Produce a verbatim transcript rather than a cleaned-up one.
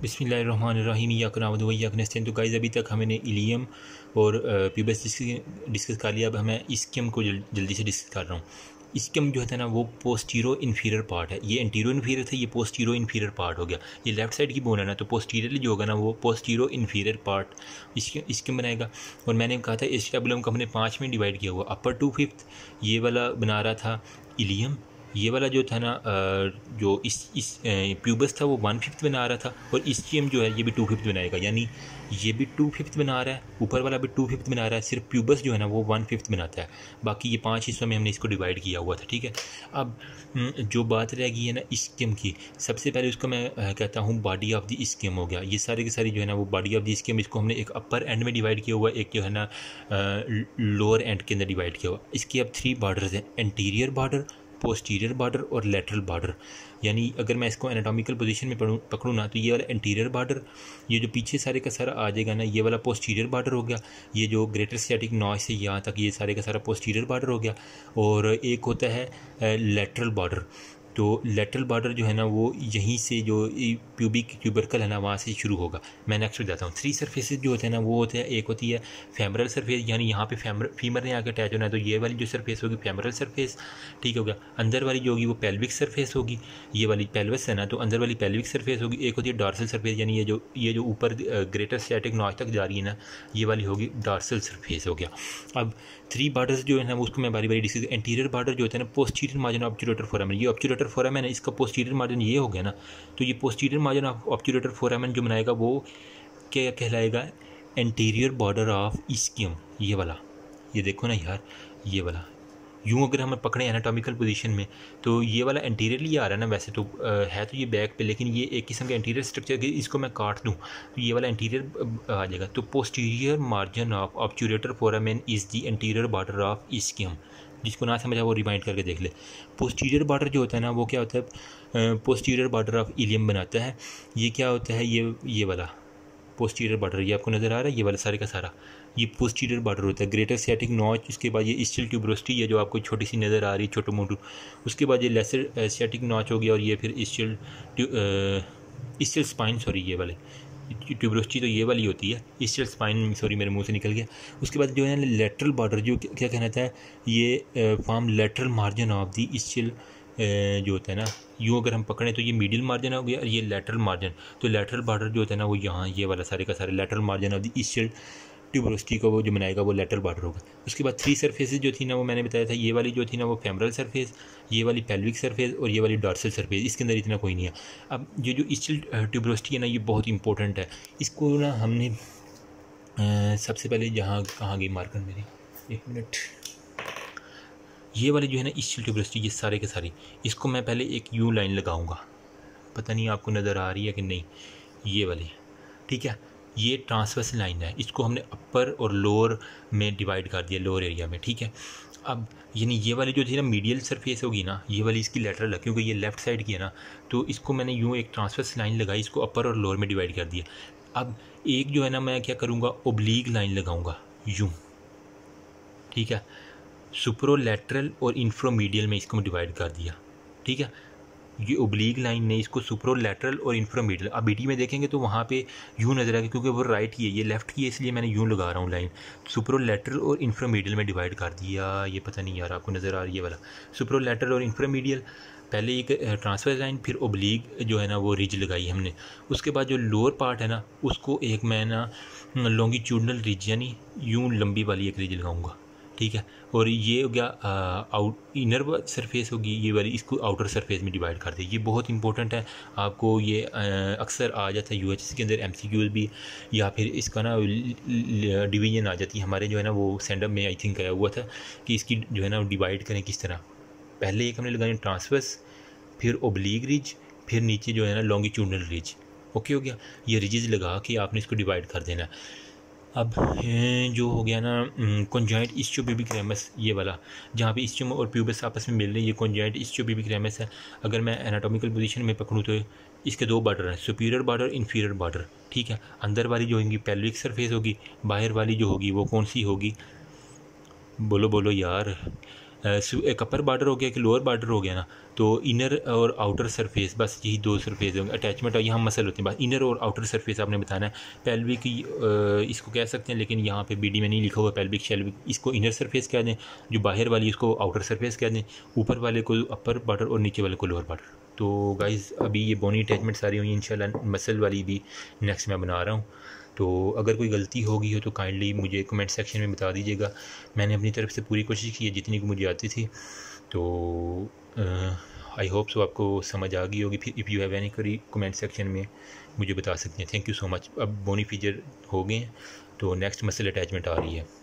बिस्मिल्लाहिर्रहमानिर्रहीम इय्याका नअबुदु व इय्याका नस्तईन। तो गाइस अभी तक हमने इलियम और प्यूबस डिस्कस कर लिया। अब मैं इस्कियम को जल, जल्दी से डिस्कस कर रहा हूँ। इस्कियम जो है ना वो पोस्टीरो इन्फीरियर पार्ट है। ये एंटीरो इन्फीरियर था, ये पोस्टीरो इन्फीरियर पार्ट हो गया। ये लेफ्ट साइड की बोन है ना, तो पोस्टीरियरली जो होगा ना वो पोस्टीरो इन्फीरियर पार्ट इस्कियम बनाएगा। और मैंने कहा था एस्टेबुलम को हमने पाँच में डिवाइड किया हुआ। अपर टू फिफ्थ ये वाला बना रहा था इलियम, ये वाला जो था ना जो इस इस प्यूबस था वो वन फिफ्थ बना रहा था, और इस्कियम जो है ये भी टू फिफ्थ बनाएगा। यानी ये भी टू फिफ्थ बना रहा है, ऊपर वाला भी टू फिफ्थ बना रहा है। सिर्फ प्यूबस जो है ना वो वन फिफ्थ बनाता है। बाकी ये पांच हिस्सों में हमने इसको डिवाइड किया हुआ था, ठीक है। अब जो बात रह गई है ना इस्कियम की, सबसे पहले उसको मैं कहता हूँ बॉडी ऑफ द इस्कियम हो गया। ये सारे के सारे जो है ना वो बॉडी ऑफ द इस्कियम, इसको हमने एक अपर एंड में डिवाइड किया हुआ, एक जो है ना लोअर एंड के अंदर डिवाइड किया हुआ। इसके अब थ्री बॉर्डर्स हैं, एंटीरियर बॉर्डर, पोस्टीरियर बॉर्डर और लेटरल बॉर्डर। यानी अगर मैं इसको एनाटॉमिकल पोजीशन में पढ़ूँ पकड़ूँ ना, तो ये वाला एंटीरियर बॉर्डर, ये जो पीछे सारे का सारा आ जाएगा ना, ये वाला पोस्टीरियर बॉर्डर हो गया। ये जो ग्रेटर स्टैटिक नॉच से यहाँ तक ये सारे का सारा पोस्टीरियर बॉर्डर हो गया। और एक होता है लेटरल बॉर्डर। तो लेटरल बॉर्डर जो है ना वो यहीं से जो प्यूबिक ट्यूबरकल है ना वहाँ से शुरू होगा। मैं नेक्स्ट बताता हूँ। थ्री सरफेसेस जो होते हैं ना वो होते हैं, एक होती है फेमरल सरफेस, यानी यहाँ पे फेमर फीमर ने आके अटैच होना है, तो ये वाली जो सरफेस होगी फेमरल सरफेस, ठीक हो गया। अंदर वाली जो होगी वो पेल्विक सरफेस होगी, ये वाली पेल्विस है ना, तो अंदर वाली पेल्विक सरफेस होगी। एक होती है डॉर्सल सरफेस, यानी ये जो ये जो ऊपर ग्रेटर स्टैटिक नॉच तक जा रही है ना, ये वाली होगी डॉर्सल सरफेस हो गया। अब थ्री बॉर्डर्स जो है ना उसको मैं बारी बारी डिस्कस। एंटीरियर बॉर्डर जो होता है ना, पोस्टीरियर मार्जिन ऑब्चुरेटर फोरामेन, ये ऑब्चुरेटर फोरामेन है, इसका पोस्टीरियर मार्जिन ये हो गया ना, तो ये posterior margin of obturator foramen जो बनाएगा वो क्या कहलाएगा, एंटीरियर बॉर्डर ऑफ इस्कियम। ये वाला, ये देखो ना यार, ये वाला यूँ अगर हम पकड़े एनाटॉमिकल पोजीशन में, तो ये वाला एंटीरियरली आ रहा है ना, वैसे तो आ, है तो ये बैक पे, लेकिन ये एक किस्म का एंटीरियर स्ट्रक्चर, इसको मैं काट दूँ तो ये वाला एंटीरियर आ जाएगा। तो posterior margin of obturator foramen is the anterior border of ischium. जिसको ना समझा वो रिमाइंड करके देख ले। पोस्टीरियर बॉर्डर जो होता है ना वो क्या होता है, पोस्टीरियर बॉर्डर ऑफ इलियम बनाता है। ये क्या होता है, ये ये वाला पोस्टीरियर बॉर्डर, ये आपको नज़र आ रहा है, ये वाला सारे का सारा ये पोस्टीरियर बॉर्डर होता है। ग्रेटर स्टैटिक नॉच, उसके बाद ये स्टिल ट्यूबरोस्टी है जो आपको छोटी सी नज़र आ रही है, छोटू मोटू। उसके बाद ये लेसर स्टैटिक नॉच हो गया, और ये फिर स्टिल स्टिल स्पाइन, सॉरी ये वाले ट्यूबरोस्टी तो ये वाली होती है, स्टिल स्पाइन, सॉरी मेरे मुंह से निकल गया। उसके बाद जो है ना लेटरल बॉर्डर, जो क्या कहना था, ये form lateral margin of the still जो होता है ना, यूँ अगर हम पकड़ें तो ये मीडियल मार्जिन हो गया, और ये लेटरल मार्जिन। तो लेटरल बॉर्डर जो होता है ना वो यहाँ ये वाला सारे का सारे lateral margin of the still tuberosity को वो जो बनाएगा वो लेटरल बॉर्डर होगा। उसके बाद थ्री सरफेसेस जो थी ना वो मैंने बताया था, ये वाली जो थी ना वो फेमरल सरफेस, ये वाली पेल्विक सरफेस और ये वाली डॉर्सल सरफेस। इसके अंदर इतना कोई नहीं है। अब ये जो स्टिल ट्यूबरोस्टी है ना ये बहुत इंपॉर्टेंट है। इसको ना हमने आ, सबसे पहले जहाँ कहाँ गई मार्कर मेरी, एक मिनट, ये वाली जो है ना स्टिल ट्यूबरोस्टी, ये सारे के सारी, इसको मैं पहले एक यू लाइन लगाऊंगा, पता नहीं आपको नज़र आ रही है कि नहीं, ये वाली, ठीक है। ये ट्रांसवर्स लाइन है, इसको हमने अपर और लोअर में डिवाइड कर दिया, लोअर एरिया में, ठीक है। अब यानी ये वाली जो थी ना मीडियल सरफेस होगी ना, ये वाली इसकी लेटरल है क्योंकि ये लेफ़्ट साइड की है ना, तो इसको मैंने यूँ एक ट्रांसवर्स लाइन लगाई, इसको अपर और लोअर में डिवाइड कर दिया। अब एक जो है ना मैं क्या करूँगा, ओब्लीक लाइन लगाऊँगा यूँ, ठीक है। सुपरोलैटरल और इंफ्रोमीडियल में इसको डिवाइड कर दिया, ठीक है। ये ओब्लीक लाइन ने इसको सुपरोलैटरल और इंफ्रोमीडियल, अब बीटी में देखेंगे तो वहाँ पे यूँ नज़र आएगा क्योंकि वो राइट की है, ये लेफ़्ट की है, इसलिए मैंने यूँ लगा रहा हूँ लाइन। सुपरोलैटरल और इंफ्रोमीडियल में डिवाइड कर दिया। ये पता नहीं यार आपको नज़र आ रही है वाला सुपरोलैटरल और इंफ्रोमीडियल, पहले एक ट्रांसफर लाइन, फिर ओब्लीक जो है ना वो रिज लगाई हमने। उसके बाद जो लोअर पार्ट है ना उसको एक मैं ना लॉन्गिट्यूडनल रिज, यानी यूँ लंबी वाली एक रिज लगाऊँगा, ठीक है। और ये हो गया आउट इनर सरफेस होगी, ये वाली, इसको आउटर सरफेस में डिवाइड कर दे। ये बहुत इंपॉर्टेंट है, आपको ये अक्सर आ जाता है यूएचएससी के अंदर एमसीक्यूज भी, या फिर इसका ना डिवीजन आ जाती है। हमारे जो है ना वो सेंडम में आई थिंक आया हुआ था कि इसकी जो है ना डिवाइड करें किस तरह। पहले एक हमने लगानी ट्रांसवर्स, फिर ओब्लीक रिज, फिर नीचे जो है ना लॉन्गिट्यूडनल रिज, ओके हो गया। ये रिजेज लगा के आपने इसको डिवाइड कर देना। अब जो हो गया ना कॉन्जॉइंट इस्चियोप्यूबिक रेमस, ये वाला जहाँ पे इस्चियम और प्यूबस आपस में मिल रही है, ये कॉन्जॉइंट इस्चियोप्यूबिक रेमस है। अगर मैं एनाटॉमिकल पोजीशन में पकड़ूँ तो इसके दो बॉर्डर हैं, सुपीरियर बॉर्डर, इन्फीरियर बॉर्डर, ठीक है। अंदर वाली जो होगी पेल्विक सरफेस होगी, बाहर वाली जो होगी वो कौन सी होगी, बोलो बोलो यार, एक अपर बॉर्डर हो गया कि लोअर बॉर्डर हो गया ना, तो इनर और आउटर सरफेस, बस यही दो सरफेस होंगे। अटैचमेंट और यहाँ मसल होते हैं, बस इनर और आउटर सरफेस आपने बताना है। पेल्विक इसको कह सकते हैं, लेकिन यहाँ पे बीडी में नहीं लिखा हुआ पेल्विक शेल्विक, इसको इनर सरफेस कह दें, जो बाहर वाली इसको आउटर सरफेस कह दें, ऊपर वाले को अपर बॉर्डर और नीचे वाले को लोअर बॉर्डर। तो गाइज़ अभी ये बोनी अटैचमेंट सारी हुई, इंशाल्लाह मसल वाली भी नेक्स्ट मैं बना रहा हूँ। तो अगर कोई गलती हो गई हो तो काइंडली मुझे कमेंट सेक्शन में बता दीजिएगा। मैंने अपनी तरफ से पूरी कोशिश की है जितनी को मुझे आती थी। तो आई होप सो आपको समझ आ गई होगी। फिर if you have any query comment section में मुझे बता सकते हैं। Thank you so much. अब बोनी फीचर हो गए हैं, तो नेक्स्ट मसल अटैचमेंट आ रही है।